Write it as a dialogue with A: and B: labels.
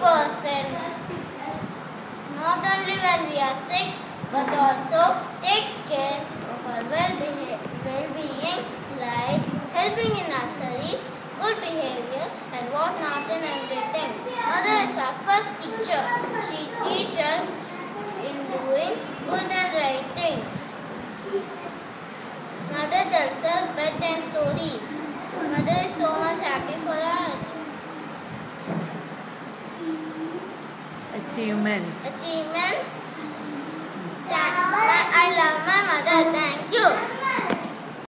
A: person not only when we are sick but also takes care of our well-being, like helping in our studies, good behavior and what not in everything. Mother is our first teacher. She teaches in doing good and right things. Mother tells us bedtime stories. Mother is so much happy for our
B: achievements.